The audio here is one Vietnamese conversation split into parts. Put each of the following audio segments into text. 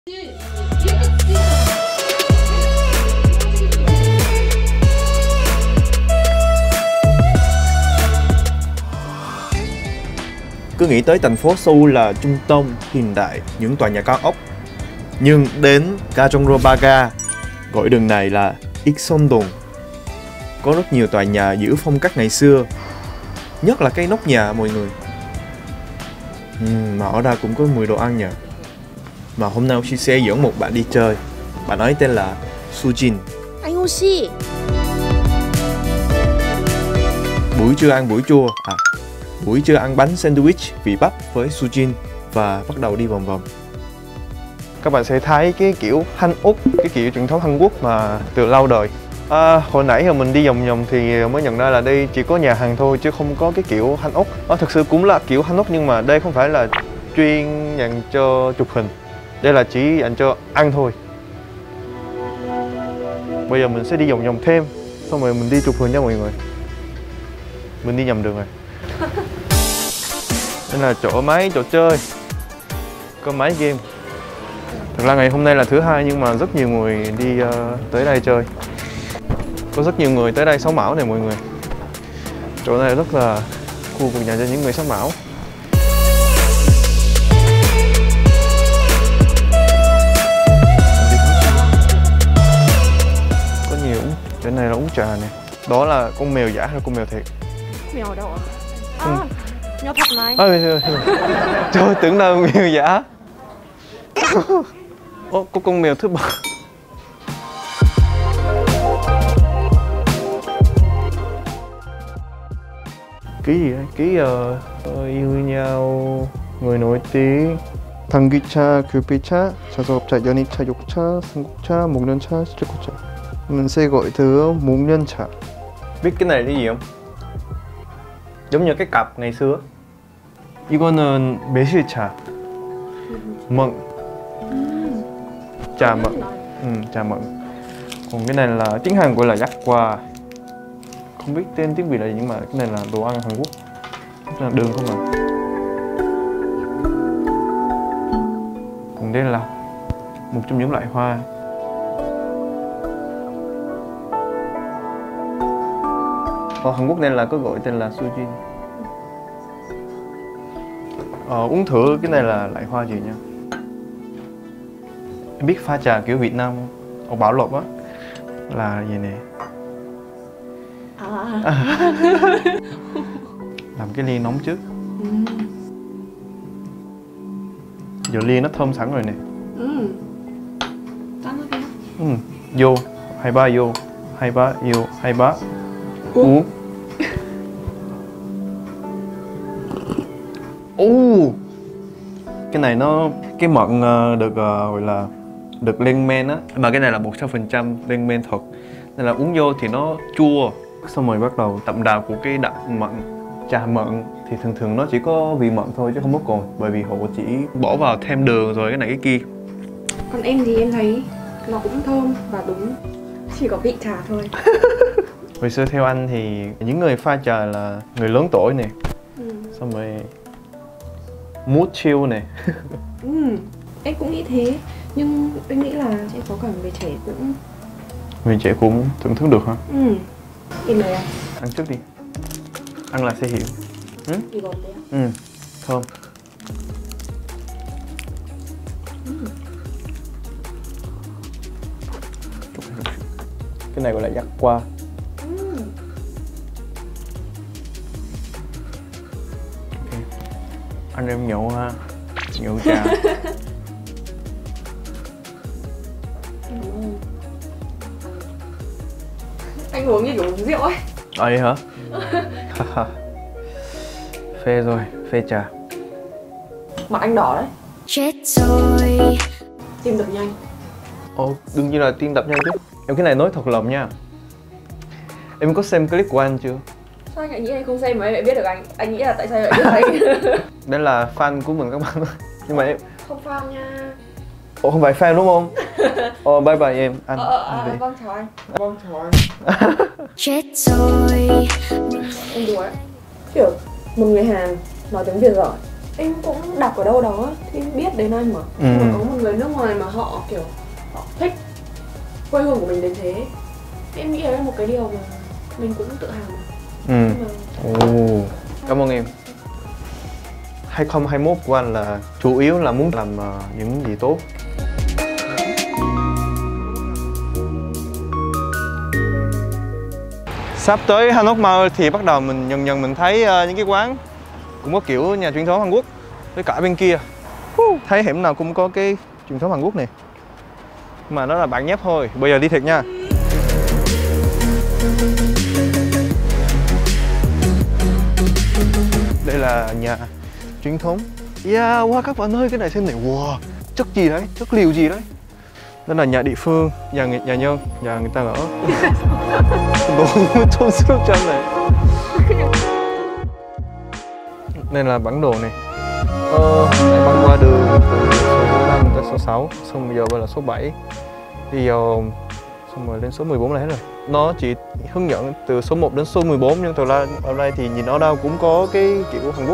Cứ nghĩ tới thành phố Seoul là trung tâm hiện đại, những tòa nhà cao ốc. Nhưng đến Gajongro-Baga, gọi đường này là Ikseondong, có rất nhiều tòa nhà giữ phong cách ngày xưa, nhất là cái nóc nhà mọi người. Mà ở đây cũng có mùi đồ ăn nhỉ. Mà hôm nay Oshi sẽ dẫn một bạn đi chơi. Bạn ấy tên là Sujin. Anh Oshi. Buổi trưa ăn buổi chua. Buổi trưa ăn bánh sandwich vị bắp với Sujin và bắt đầu đi vòng vòng. Các bạn sẽ thấy cái kiểu Hanok, cái kiểu truyền thống Hàn Quốc mà từ lâu đời. Hồi nãy mình đi vòng vòng thì mới nhận ra là đây chỉ có nhà hàng thôi chứ không có cái kiểu Hanok. Thực sự cũng là kiểu Hanok nhưng mà đây không phải là chuyên dành cho chụp hình. Đây là chỉ dành cho ăn thôi. Bây giờ mình sẽ đi vòng vòng thêm, xong rồi mình đi chụp hình nha mọi người. Mình đi nhầm đường rồi. Đây là chỗ máy trò chơi, có máy game. Thật ra ngày hôm nay là thứ hai nhưng mà rất nhiều người đi tới đây chơi. Có rất nhiều người tới đây sống ảo này mọi người. Chỗ này rất là khu vực dành cho những người sống ảo. Có nhiều chỗ này là uống trà này. Đó là con mèo giả hay con mèo thiệt? Mèo ở đâu ạ? Mèo thật này. Trời, tưởng là mèo giả. Có con mèo thứ ba. Ký gì đấy? Ký yêu nhau, người nổi tiếng, 단기차, 교피차, 자석업차, 연희차, 욕차, 삼국차, 목련차, 시제코차. Mình sẽ gọi thứ 목련차. Biết cái này là gì không? giống như cái cặp ngày xưa. 이거는 매실차. mận. Trà mận. Trà mận. Còn cái này là tiếng Hàn gọi là yakwa. Không biết tên tiếng Việt là gì nhưng mà cái này là đồ ăn Hàn Quốc. Là đường không à. Còn đây là một trong những loại hoa. Ở Hàn Quốc nên là có gọi tên là sujin. Uống thử cái này là loại hoa gì nha. Em biết pha trà kiểu Việt Nam không? Ở Bảo Lộc á là gì nè. Làm cái ly nóng trước. Giờ ly nó thơm sẵn rồi nè. Vô, hai ba vô, hai ba vô, hai ba uống. Cái này nó cái mận được gọi là được lên men á, mà cái này là 100% lên men thật nên là uống vô thì nó chua. Xong rồi bắt đầu đậm đà của cái đậm mận. Trà mận thì thường nó chỉ có vị mận thôi chứ không có cồn, bởi vì họ chỉ bỏ vào thêm đường rồi cái này cái kia. Còn em thì em thấy nó cũng thơm và đúng, chỉ có vị trà thôi. Hồi xưa theo anh thì những người pha trà là người lớn tuổi nè, xong rồi mood chill nè. Em cũng nghĩ thế, nhưng em nghĩ là sẽ có cả người trẻ cũng... Người trẻ cũng thưởng thức được hả? Em mời anh. Ăn trước đi, ăn là sẽ hiểu. Gì ngọt đấy ạ? Thơm. Cái này gọi là yakwa. Anh em nhậu ha, nhậu trà. Anh uống như kiểu uống rượu ấy. Vậy hả? Phê rồi, phê trà. Mặt anh đỏ đấy. Chết rồi. Tim đập nhanh. Đương nhiên là tim đập nhanh chứ. Em cái này nói thật lòng nha. Em có xem clip của anh chưa? Sao anh lại nghĩ anh không xem mà em lại biết được anh? Anh nghĩ là tại sao lại biết anh? Đây là fan của mình các bạn. Nhưng mà em không fan nha. Không phải fan đúng không? Bye bye em. Anh vâng chào anh. Vâng chào anh. Chết rồi. Em đùa đấy. Kiểu một người Hàn nói tiếng Việt giỏi Em cũng đọc ở đâu đó thì em biết đến anh mà. Nhưng mà có một người nước ngoài mà họ kiểu họ thích quê hương của mình đến thế. Em nghĩ đấy là một cái điều mà mình cũng tự hào mà. Cảm ơn em. 2021 của anh là chủ yếu là muốn làm những gì tốt. Sắp tới Hanok Mall thì bắt đầu mình dần dần mình thấy những cái quán cũng có kiểu nhà truyền thống Hàn Quốc. Với cả bên kia thấy hẻm nào cũng có cái truyền thống Hàn Quốc này. Mà nó là bản nháp thôi. Bây giờ đi thiệt nha. Đây là nhà truyền thống. Yeah, wow các bạn ơi, cái này xem này. Wow, chất gì đấy, chất liệu gì đấy. Đó là nhà địa phương, nhà nhân, nhà người ta ở. 너무 촌스럽지 않나요? Đây là bản đồ này. Băng qua đường từ số 5 tới số 6, xong bây giờ là số 7. Đi vào xong rồi lên số 14 là hết rồi. Nó chỉ hướng dẫn từ số 1 đến số 14 nhưng thực ra ở đây thì nhìn ở đâu cũng có cái kiểu Hàn Quốc.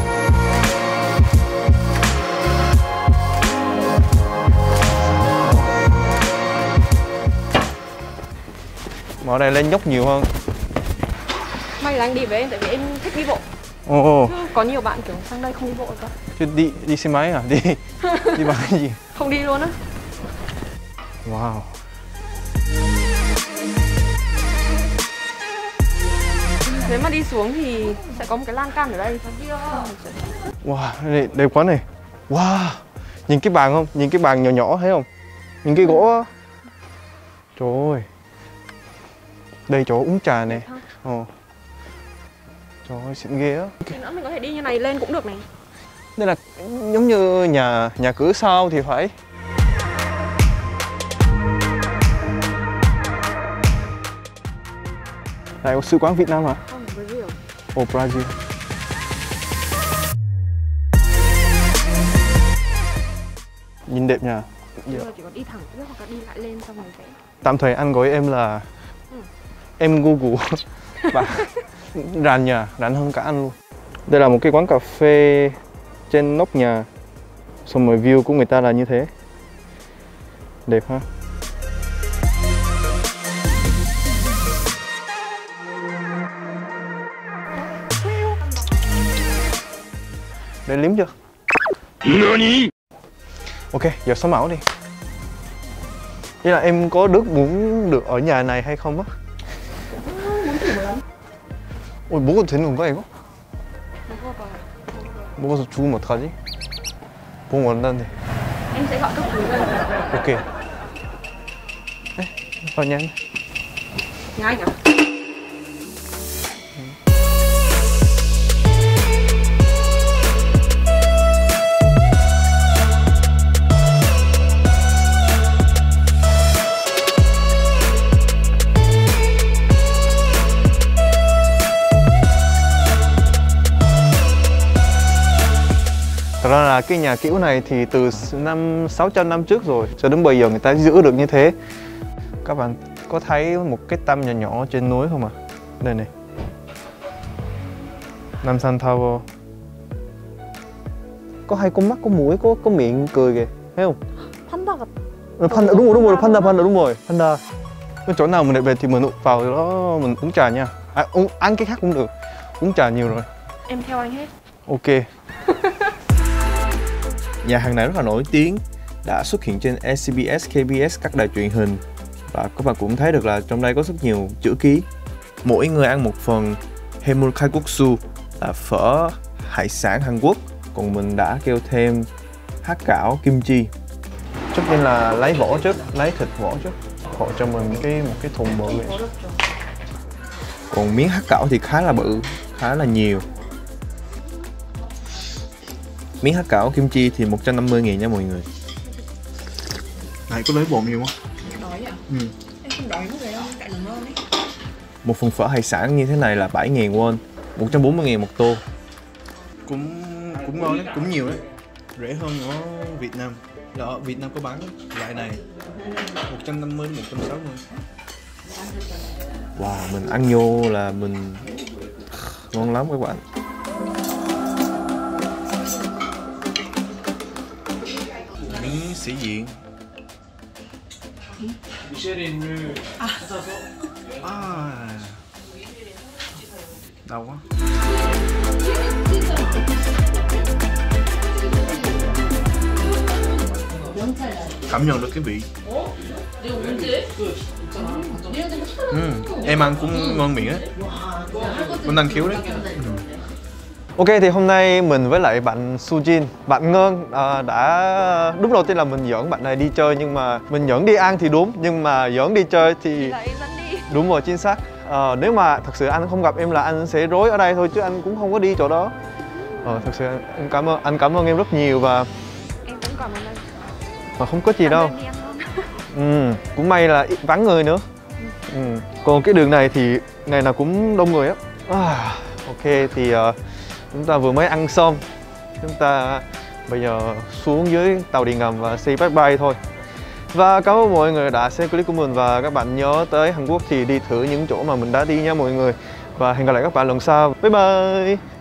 Mà ở đây lên dốc nhiều hơn. May là anh đi với em tại vì em thích đi bộ. Có nhiều bạn kiểu sang đây không đi bộ cơ. Chứ đi xe máy à? Đi bằng cái gì? Không đi luôn á. Wow. Nếu mà đi xuống thì sẽ có một cái lan can ở đây. Wow, đây đẹp quá này. Wow. Nhìn cái bàn không? Nhìn cái bàn nhỏ nhỏ thấy không? Nhìn cái gỗ á. Trời ơi. Đây chỗ uống trà nè. Trời ơi, xịn ghê á. Nữa mình có thể đi như này lên cũng được này. Đây là giống như nhà cửa sau thì phải. Đây có sứ quán Việt Nam hả? Không, Brazil. Ồ, Brazil. Nhìn đẹp nha. Bây giờ chỉ có đi thẳng trước hoặc là đi lại lên xong rồi sẽ. Tạm thời anh gọi em là em Google. Và rành nhà, rành hơn cả anh luôn. Đây là một cái quán cà phê trên nóc nhà. Xong rồi view của người ta là như thế. Đẹp ha. Để liếm chưa? Ok, giờ số mẫu đi. Ý là em có muốn được ở nhà này hay không á? Muốn thử một lần. 어, 먹어도 되는 건가 이거? 먹어서 죽으면 어떡하지? 보험 원한데. Em sẽ gọi cấp cứu lên. Ok. Vào nhanh. Nhà anh à? Thật ra là cái nhà kiểu này thì từ 600 năm trước rồi cho đến bây giờ người ta giữ được như thế. Các bạn có thấy một cái tâm nhỏ nhỏ trên núi không ạ? Đây này, Namsan Tower. Có hai con mắt, có mũi, có miệng cười kìa, thấy không? Panda. Panda, đúng rồi, Panda, đúng rồi, Panda. Cái chỗ nào mình đẹp thì mình vào đó mình uống trà nha. Ăn cái khác cũng được, uống trà nhiều rồi. Em theo anh hết. Ok. Nhà hàng này rất là nổi tiếng, đã xuất hiện trên SBS, KBS, các đài truyền hình. Và các bạn cũng thấy được là trong đây có rất nhiều chữ ký. Mỗi người ăn một phần Haemul Kalguksu là phở hải sản Hàn Quốc. Còn mình đã kêu thêm hắc gạo kimchi. Trước tiên là lấy vỏ trước, lấy thịt vỏ trước. Họ cho mình một cái thùng bự vậy. Còn miếng hắc gạo thì khá là bự, khá là nhiều. Miếng hắc gạo kimchi thì 150.000 nha mọi người. Này có lấy bột nhiều không? Đói ạ? Em không đói như vậy đâu, tại nó ngon ấy. Một phần phở hải sản như thế này là 7.000 won, 140.000 một tô. Cũng ngon đấy, cũng nhiều đấy. Rẻ hơn ở Việt Nam. Là ở Việt Nam có bán loại này 150 đến 160. Wow, mình ăn vô là mình ngon lắm các bạn. sĩ diện. 미쉐린을 찾아서 Đau quá. Cảm nhận được cái vị. Em ăn cũng ngon miệng đấy. Cũng năng khiếu đấy. Ok, thì hôm nay mình với lại bạn Sujin, bạn Ngân đã đúng đầu tiên là mình dẫn bạn này đi chơi, nhưng mà mình dẫn đi ăn thì đúng, nhưng mà dẫn đi chơi thì là em dẫn đi. đúng rồi, chính xác. Nếu mà thật sự anh không gặp em là anh sẽ rối ở đây thôi, chứ anh cũng không có đi chỗ đó. Thật sự anh cảm ơn em rất nhiều, và Em cũng cảm ơn anh. mà không có gì đâu. Đi ăn luôn. Cũng may là ít vắng người nữa. Còn cái đường này thì ngày nào cũng đông người á. Ok, thì chúng ta vừa mới ăn xong, chúng ta bây giờ xuống dưới tàu điện ngầm và say bye bye thôi. Và cảm ơn mọi người đã xem clip của mình, và các bạn nhớ tới Hàn Quốc thì đi thử những chỗ mà mình đã đi nha mọi người. Và hẹn gặp lại các bạn lần sau. Bye bye.